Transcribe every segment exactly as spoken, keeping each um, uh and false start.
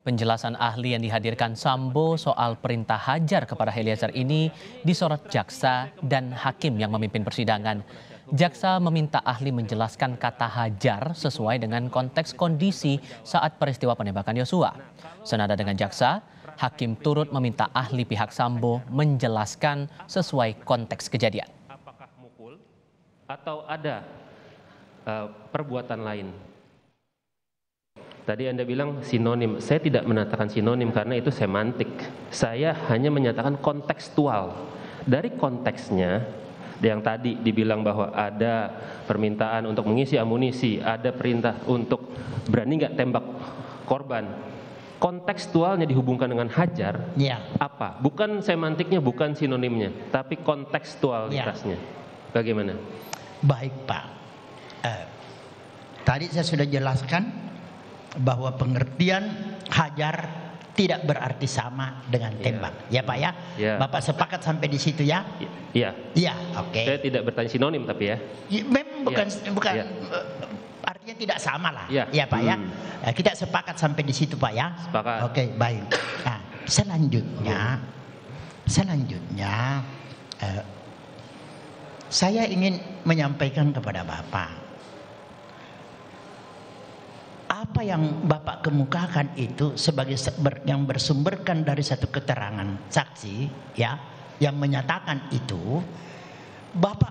Penjelasan ahli yang dihadirkan Sambo soal perintah hajar kepada Eliezer ini disorot jaksa dan hakim yang memimpin persidangan. Jaksa meminta ahli menjelaskan kata hajar sesuai dengan konteks kondisi saat peristiwa penembakan Yosua. Senada dengan jaksa, hakim turut meminta ahli pihak Sambo menjelaskan sesuai konteks kejadian. Apakah mukul atau ada uh, perbuatan lain? Tadi Anda bilang sinonim. Saya tidak mengatakan sinonim karena itu semantik. Saya hanya menyatakan kontekstual. Dari konteksnya, yang tadi dibilang bahwa ada permintaan untuk mengisi amunisi, ada perintah untuk berani nggak tembak korban. Kontekstualnya dihubungkan dengan hajar, ya. Apa? Bukan semantiknya, bukan sinonimnya, tapi kontekstualitasnya. Ya. Bagaimana? Baik Pak. Eh, tadi saya sudah jelaskan bahwa pengertian hajar tidak berarti sama dengan tembak, ya, ya Pak ya? Ya. Bapak sepakat sampai di situ ya? Iya. Iya, oke. Okay. Saya tidak bertanya sinonim tapi ya. ya memang bukan ya. bukan ya. Artinya tidak sama lah, ya, ya Pak hmm. ya. Kita sepakat sampai di situ Pak ya. Sepakat. Oke, okay, baik. Nah, selanjutnya, selanjutnya eh, saya ingin menyampaikan kepada Bapak. Apa yang Bapak kemukakan itu sebagai yang bersumberkan dari satu keterangan saksi ya yang menyatakan itu, Bapak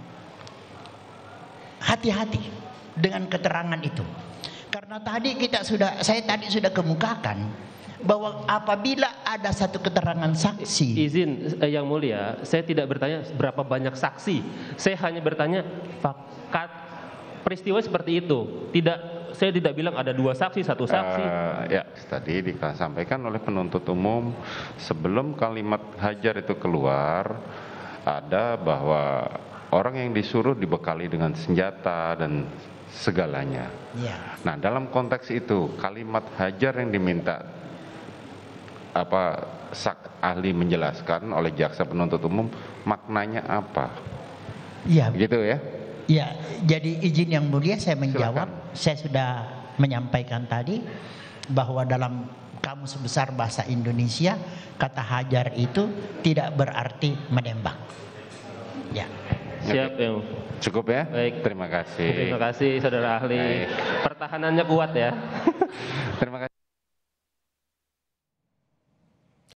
hati-hati dengan keterangan itu. Karena tadi kita sudah saya tadi sudah kemukakan bahwa apabila ada satu keterangan saksi. Izin eh, yang mulia, saya tidak bertanya berapa banyak saksi. Saya hanya bertanya fakat peristiwa seperti itu. Tidak Saya tidak bilang ada dua saksi, satu saksi. Uh, ya, tadi disampaikan oleh penuntut umum sebelum kalimat hajar itu keluar, ada bahwa orang yang disuruh dibekali dengan senjata dan segalanya. Ya. Nah, dalam konteks itu kalimat hajar yang diminta apa sak ahli menjelaskan oleh jaksa penuntut umum maknanya apa? Iya. Gitu ya. Ya, jadi izin yang mulia saya menjawab. Silakan. Saya sudah menyampaikan tadi bahwa dalam Kamus Besar Bahasa Indonesia kata hajar itu tidak berarti menembak. Ya. Siap yang cukup ya. Baik. Terima kasih. Terima kasih saudara ahli. Baik. Pertahanannya kuat ya. Terima kasih.